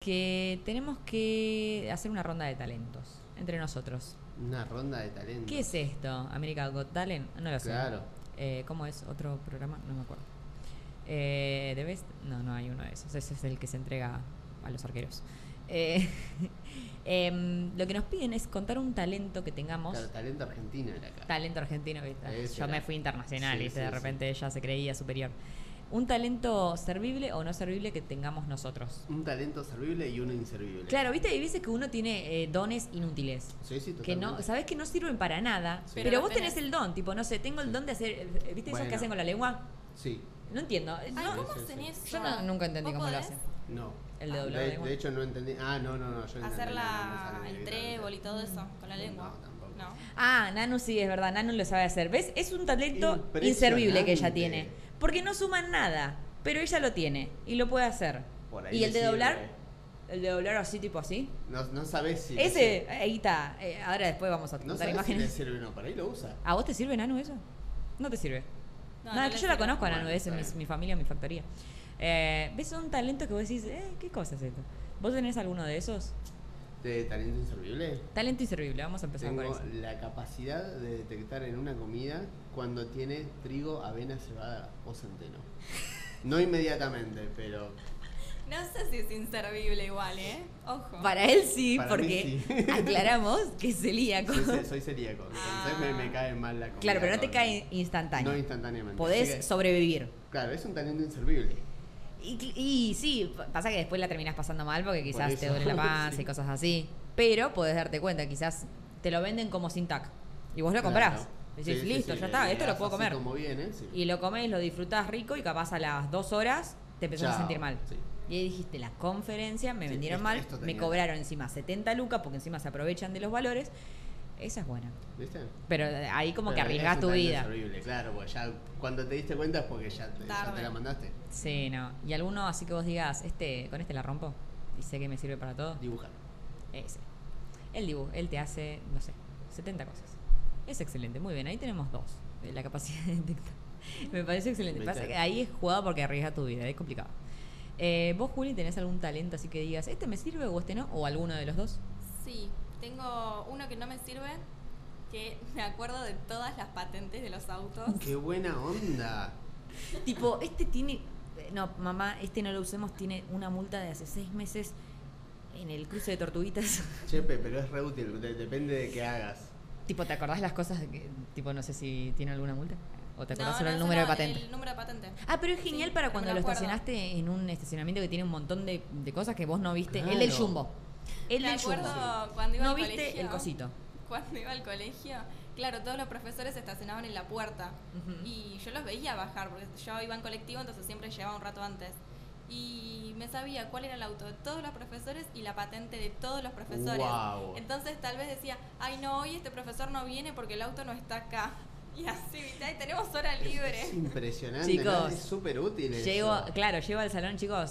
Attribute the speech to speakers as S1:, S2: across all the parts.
S1: que tenemos que hacer una ronda de talentos entre nosotros.
S2: Una ronda de talentos.
S1: ¿Qué es esto? ¿American Got Talent? No lo sé.
S2: Claro.
S1: ¿Cómo es? ¿Otro programa? No me acuerdo. ¿The Best? No, no hay uno de esos. Ese es el que se entrega a los arqueros. Lo que nos piden es contar un talento que tengamos.
S2: Claro, talento argentino era acá.
S1: Talento argentino, ¿viste?
S2: Ese
S1: Yo
S2: era.
S1: me fui internacional,
S2: Sí,
S1: ¿viste?
S2: sí,
S1: De repente ella se creía superior. Un talento servible o no servible que tengamos nosotros.
S2: Un talento servible y uno inservible.
S1: Claro, ¿viste? Hay veces que uno tiene dones inútiles.
S2: Sí, sí,
S1: Que
S2: totalmente.
S1: no, sabes que no sirven para nada,
S2: Sí.
S1: pero
S3: Pero
S1: vos
S3: los tenés.
S1: tenés el don, tipo, no sé, tengo el don de hacer, ¿viste esos
S2: Bueno.
S1: que hacen con la lengua?
S2: Sí.
S1: No entiendo.
S3: Ay,
S1: No,
S3: ¿cómo
S2: sí,
S3: hacen
S2: sí.
S3: eso?
S1: yo nunca entendí
S3: ¿Vos
S1: cómo lo
S3: podés
S1: hacen.
S2: No.
S1: El de doblar la lengua.
S2: De hecho, no entendí. Ah, no. Yo
S3: Hacer
S2: entendí, no me sale
S3: el
S2: bien.
S3: trébol y todo eso con la lengua.
S2: No, tampoco.
S3: No.
S1: Ah, Nanu sí, es verdad, Nanu lo sabe hacer. ¿Ves? Es un talento
S2: Impresionante.
S1: inservible que ella tiene. Porque no suman nada, pero ella lo tiene y lo puede hacer.
S2: Por ahí
S1: Y el
S2: le
S1: de doblar,
S2: sirve.
S1: el de doblar así, tipo así.
S2: No sabes si.
S1: Ese, ahí está. Ahora después vamos a
S2: No
S1: contar
S2: sabes
S1: imágenes.
S2: si le sirve o no. Por ahí lo usa.
S1: ¿A vos te sirve, Nanu, eso? No te sirve.
S3: No,
S1: No,
S3: no
S1: es que
S3: le
S1: yo la
S3: sirve.
S1: conozco a Nanu,
S2: Bueno,
S1: ese es
S2: está bien.
S1: mi familia, mi factoría. ¿Ves un talento que vos decís, qué cosa es esto? ¿Vos tenés alguno de esos?
S2: ¿De talento inservible?
S1: Talento inservible, vamos a empezar
S2: Tengo
S1: por eso.
S2: la capacidad de detectar en una comida cuando tiene trigo, avena, cebada o centeno. No inmediatamente, pero
S3: No sé si es inservible igual, ¿eh? Ojo.
S1: Para él sí,
S2: Para
S1: porque
S2: mí sí.
S1: aclaramos que es celíaco.
S2: soy celíaco. Entonces me cae mal la comida.
S1: Claro, pero no te
S2: con-
S1: cae instantáneo.
S2: No instantáneamente.
S1: Podés
S2: Así que,
S1: sobrevivir.
S2: claro, es un talento inservible.
S1: Y sí, pasa que después la terminás pasando mal porque quizás
S2: Por
S1: te
S2: eso.
S1: duele la panza
S2: Sí.
S1: y cosas así. Pero podés darte cuenta, quizás te lo venden como sin tac. Y vos lo comprás.
S2: Claro.
S1: Decís,
S2: Sí, sí,
S1: listo,
S2: sí,
S1: ya
S2: le
S1: está, esto lo
S2: das
S1: puedo
S2: así
S1: comer.
S2: como viene, sí.
S1: Y lo comés, lo disfrutás rico y capaz a las 2 horas te empezás a
S2: Chao,
S1: sentir mal.
S2: sí.
S1: Y ahí dijiste, la conferencia, me
S2: Sí,
S1: vendieron
S2: esto-
S1: mal,
S2: esto
S1: me
S2: tenía-
S1: cobraron encima 70 lucas porque encima se aprovechan de los valores. Esa es buena.
S2: ¿Viste?
S1: Pero ahí como que
S2: Pero
S1: arriesgás
S2: es
S1: tu
S2: un talento
S1: vida.
S2: inservible, claro, porque ya cuando te diste cuenta es porque ya te
S3: Tarde.
S2: la mandaste.
S1: Sí, no. Y alguno así que vos digas, con este la rompo y sé que me sirve para todo.
S2: Dibujar.
S1: Ese. El dibujo, él te hace, no sé, 70 cosas. Es excelente, muy bien. Ahí tenemos dos. La capacidad de detectar. Me parece excelente.
S2: ¿Viste?
S1: Pasa que ahí es jugado porque arriesga tu vida, es complicado. ¿Vos, Juli, tenés algún talento así que digas, este me sirve o este no? ¿O alguno de los dos?
S3: Sí, tengo uno que no me sirve, que me acuerdo de todas las patentes de los autos.
S2: ¡Qué buena onda!
S1: Tipo, este tiene. No, mamá, este no lo usemos, tiene una multa de hace 6 meses en el cruce de Tortuguitas.
S2: Chepe, pero es re útil, depende de qué hagas.
S1: Tipo, ¿te acordás las cosas de que, tipo, no sé si tiene alguna multa? ¿O te acordás
S3: No,
S1: solo
S3: no,
S1: el número de
S3: solo
S1: patente?
S3: El número de patente.
S1: Ah, pero es genial
S3: Sí,
S1: para
S3: pero
S1: cuando
S3: me
S1: lo
S3: acuerdo.
S1: estacionaste en un estacionamiento que tiene un montón de cosas que vos no viste.
S2: Claro.
S1: El del Jumbo. El
S3: Me
S1: del Jumbo.
S3: acuerdo cuando iba
S1: No
S3: al
S1: viste
S3: colegio.
S1: el cosito.
S3: Cuando iba al colegio, claro, todos los profesores se estacionaban en la puerta.
S1: Ujú.
S3: Y yo los veía bajar, porque yo iba en colectivo, entonces siempre llegaba un rato antes. Y me sabía cuál era el auto de todos los profesores y la patente de todos los profesores.
S2: Guau.
S3: Entonces tal vez decía, ay no, hoy este profesor no viene porque el auto no está acá. Y así, ¿viste? Ay, tenemos hora libre.
S2: Es impresionante,
S1: Chicos,
S2: ¿no? Es súper útil eso.
S1: Llego al salón, chicos,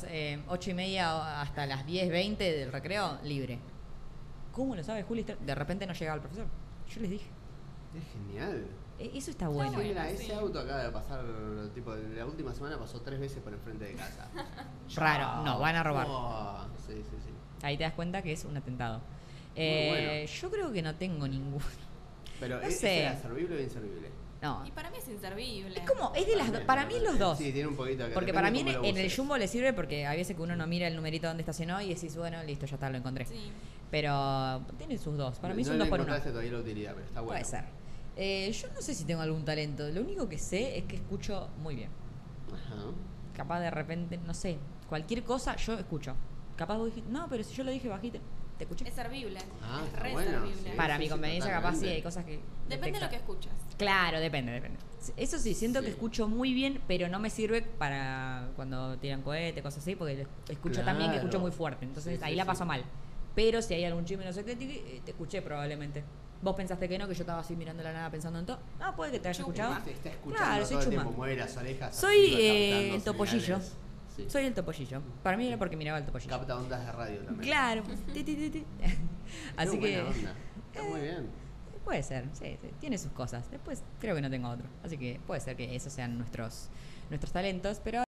S1: 8:30 hasta las 10:20 del recreo, libre. ¿Cómo lo sabe, Juli? De repente no llegaba el profesor. Yo les dije.
S2: Es genial.
S1: Eso está bueno.
S3: bueno.
S2: Mira,
S3: sí.
S2: ese auto acaba de pasar, tipo, la última semana pasó 3 veces por enfrente de casa.
S1: Raro, no, van a robar.
S2: Oh, sí, sí, sí.
S1: Ahí te das cuenta que es un atentado.
S2: bueno.
S1: Yo creo que no tengo ninguno.
S2: Pero,
S1: No
S2: ¿ese
S1: sé.
S2: era servible o inservible?
S1: No.
S3: Y para mí es inservible.
S1: Es como, es de las dos. Para mí los dos.
S2: Sí, tiene un poquito que
S1: Porque
S2: depende
S1: para mí
S2: cómo lo
S1: en el
S2: uses.
S1: Jumbo le sirve porque hay veces que uno no mira el numerito donde estacionó y decís, bueno, listo, ya está, lo encontré.
S3: Sí.
S1: Pero tiene sus dos. Para mí es
S2: no
S1: un
S2: le
S1: 2 por 1.
S2: encontraste todavía la utilidad, pero está bueno.
S1: Puede ser. Yo no sé si tengo algún talento. Lo único que sé es que escucho muy bien.
S2: Ajá.
S1: Capaz de repente, no sé, cualquier cosa yo escucho. Capaz vos dijiste, no, pero si yo lo dije bajito, te escuché.
S3: Es servible.
S2: Ah,
S3: es
S2: está
S3: re
S2: bueno,
S3: servible.
S2: sí.
S1: Para mi conveniencia, capaz sí
S2: totalmente.
S1: hay cosas que.
S3: Depende de lo que escuchas.
S1: Claro, depende. Eso sí, siento que
S2: Sí.
S1: escucho muy bien, pero no me sirve para cuando tiran cohete, cosas así, porque escucho también que
S2: Claro.
S1: escucho muy fuerte. Entonces
S2: Sí,
S1: ahí
S2: sí,
S1: la
S2: sí.
S1: paso mal. Pero si hay algún chisme, no sé qué, te escuché probablemente. Vos pensaste que no, que yo estaba así mirando la nada pensando en todo. No, puede que te haya
S3: Chuma.
S1: escuchado.
S2: Te está escuchando
S1: Claro, soy
S2: todo el
S1: chuma.
S2: tiempo, mueve las orejas.
S1: Soy
S2: así, va captando
S1: el topollillo.
S2: señales. Sí.
S1: Soy el topollillo. Para mí era porque miraba el topollillo.
S2: Capta ondas de radio también.
S1: Claro. Ti, ti, ti, ti. Así
S2: Qué
S1: que.
S2: buena onda. Está muy bien.
S1: Puede ser, sí, tiene sus cosas. Después creo que no tengo otro. Así que puede ser que esos sean nuestros talentos. Pero